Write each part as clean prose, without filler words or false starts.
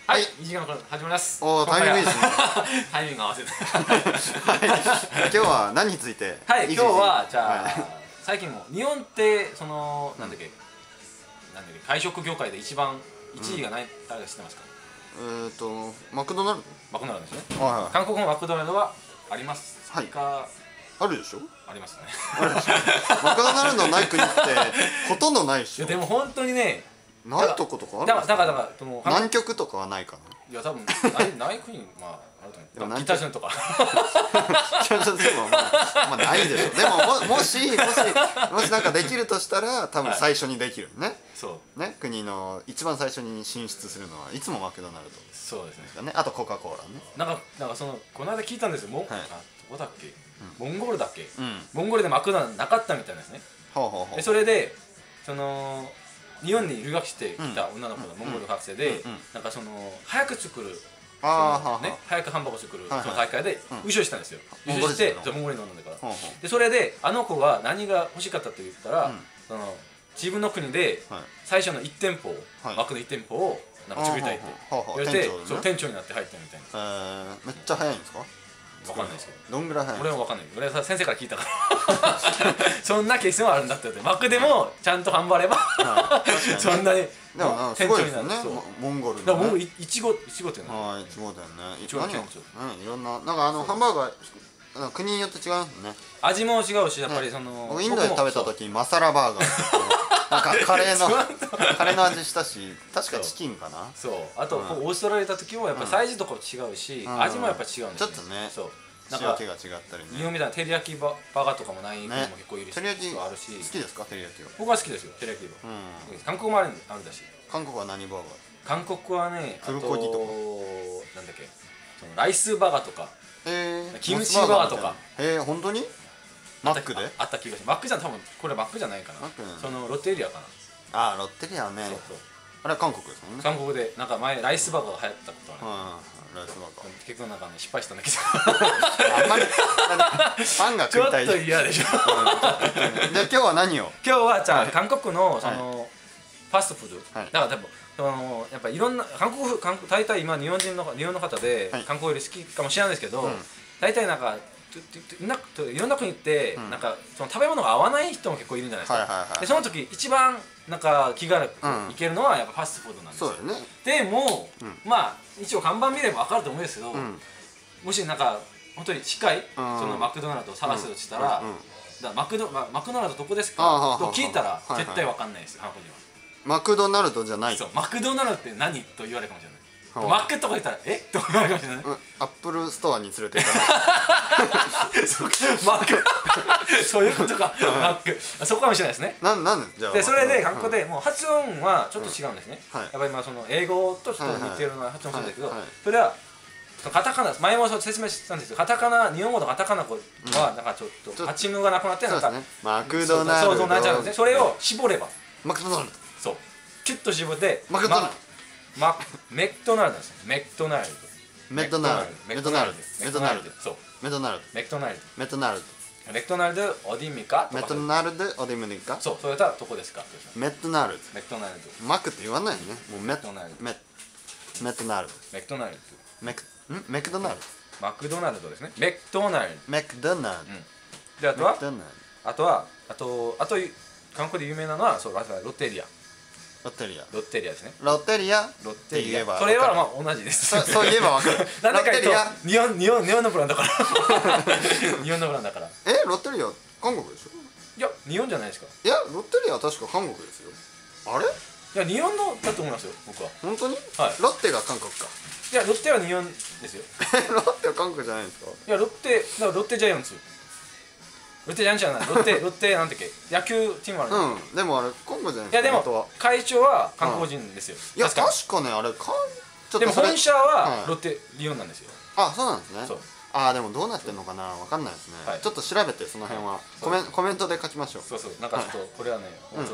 はい、2時間から始まります。 おお、タイミングいいですね。 タイミング合わせて。 はい。今日は何について？ はい、今日はじゃあ最近も日本ってそのなんだっけ外食業界で一番1位が誰か知ってますか？ マクドナルド。 マクドナルドですね。 はい。 韓国のマクドナルドはありますか？ あるでしょ？ ありますね。 マクドナルドない国ってほとんどないでしょ？ でも本当にね、 ないとことかあるんですか？ だから南極とかはないかな。 いや多分ない国あると思う。北朝鮮とか。 北朝鮮はまあないでしょ。でももしなんかできるとしたら多分最初にできるね。 そうね、国の一番最初に進出するのはいつもマクドナルド。 そうですね。 あとコカ・コーラね。 なんかこの間聞いたんですよ。どこだっけ？モンゴルだっけ？ うん。 モンゴルでマクドナルドなかったみたいなんですね。でそれで日本に留学してきた女の子のモンゴル学生でなんか早く作る早くハンバーグを作るその大会で優勝したんですよ。優勝してモンゴルの女だから。でそれであの子が何が欲しかったと言ったら自分の国で最初の1店舗マクド1店舗をなんか作りたいって言われて店長になって入ったみたいな。 めっちゃ早いんですか？ わかんないですけど。 どんぐらい早い？ 俺はわかんない。俺は先生から聞いたからそんなケースもあるんだって言って、マクでもちゃんと頑張ればそんなに店長になる。モンゴルのね。 いちごっていうの。 いちごだよね。 いちご店長。 いろんななんかハンバーガー国によって違うんですね。 味も違うしやっぱりインドで食べた時マサラバーガーなんかカレーの味したし、確かチキンかな。 そう。あとオーストラリア行った時もやっぱサイズとかも違うし味もやっぱ違うんです。 ちょっとね。そう。塩気が違ったりね。 日本みたいな照り焼きバーガーとかもない国も結構いるし。 照り焼きあるし。 好きですか？照り焼きは。 僕は好きですよ。照り焼きは。韓国もあるだし。 韓国は何バーガー？ 韓国はね、 プルコギとかなんだっけ、ライスバーガーとかキムチバーガーとか。 本当に？マックで？ あった気がします。マックじゃ多分これマックじゃないかな。ロッテリアかな。ロッテリアね。あれは韓国ですもんね。 韓国でなんか前ライスバーガーが流行ったことある。 ライスバーガー。 結構なんかね失敗したんだけど。 あんまりパンが食いたい。 ちょっと嫌でしょ。 じゃあ今日は何を？ 今日はじゃあ韓国のファストフード。だから多分やっぱいろんな韓国大体今日本の方で韓国より好きかもしれないですけど、大体なんかいろんな国ってなんか食べ物が合わない人も結構いるんじゃないですか。でその時一番なんか気軽くいけるのはやっぱファストフードなんですよ。でもまあ一応看板見れば分かると思うんですけど、もしなんか本当に近いマクドナルドを探すとしたらマクドナルドどこですかと聞いたら絶対分かんないですよ、韓国には。 マクドナルドじゃない。 そう、マクドナルドって何と言われるかもしれない。マックとか言ったらと言われるかもしれない。 アップルストアに連れて行かない。 マックそういうことか。マックそこかもしれないですね。 なんでじゃあ。 でそれで韓国でもう発音はちょっと違うんですね。やっぱり英語とちょっと似てるのは発音するんですけど、それはカタカナ、前も説明したんですけど、カタカナ日本語のカタカナ語はなんかちょっと発音がなくなってなんかマクドナルドそうなっちゃうんですね。それを絞ればマクドナルド。 そうキュッと絞ってマクドナルドメクドナルドですね。メクドナルドメクドナルドメクドナルドメクドナルドそうメクドナルドメクドナルドメクドナルドメクドナルド어디입니까？ メクドナルド어디입니까？ そう、それだったらどこですか？ メクドナルドメクドナルドマックって言わないよね。もうメクドナルドメクドナルドメクドナルドマクドナルドですね。メクドナルドメクドナルドであと韓国で有名なのはそうロッテリアですね。 ロッテリアって言えばそれはまあ同じです。 そう言えばわかる。 なんでかというと日本のブランドだから日本のブランドだから。 ロッテリア韓国でしょ？ いや日本じゃないですか。 いやロッテリアは確か韓国ですよ。あれ？いや日本のだと思いますよ僕は。 本当に？ はい。 ロッテが韓国か。 いやロッテは日本ですよ。 ロッテは韓国じゃないんですか？ いやロッテジャイアンツ。ロッテジャイアンツじゃない。ロッテなんだっけ？野球チームある。 でもあれ韓国じゃないですか？いやでも会長は韓国人ですよ。 いや確かねあれでも本社はロッテリオンなんですよ。 あ、そうなんですね。 そう。 でもどうなってんのかなわかんないですね。ちょっと調べてその辺はコメントで書きましょう。 そうなんかちょっとこれはね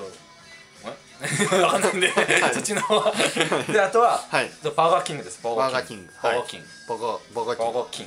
わかんないんでそっちの方であとはバーガーキングです。バーガーキンですね。 バー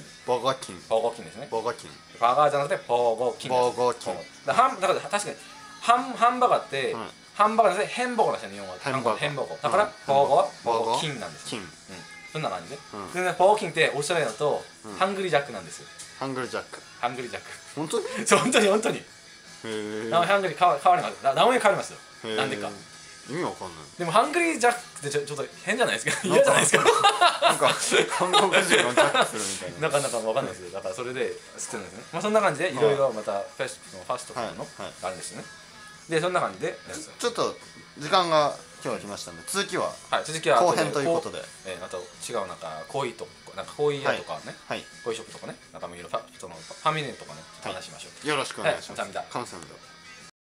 ガーじゃなくてバーガーキンだから確かにハンバーガーってハンバーガーですね。ヘンボーガーですね日本は。ヘンボーガーだからバーガーはバーガーキンなんです。 そんな感じね。でね、ポーキンってオーストラリアだとハングリージャックなんですよ。 ハングリージャック。 ハングリージャック。 本当に？ そう、本当に本当に。 へえ。 ハングリー変わります。名前変わりますよ。なんでか。 意味わかんない。 でもハングリージャックってちょっと変じゃないですか。嫌じゃないですか。 なんか韓国人がジャックするみたいな。 なかなかわかんないですよ。だからそれで知ってるんですね。まあそんな感じでいろいろまたファストフードのあるんですよね。でそんな感じでちょっと時間が今日は来ましたので、続きは後編ということで、 また違うなんかコーヒーとなんかコーヒー屋とかね、コーヒーショップとかね、なんかいろいろファミリーとかね話しましょう。 よろしくお願いします。 감사합니다。 감사합니다。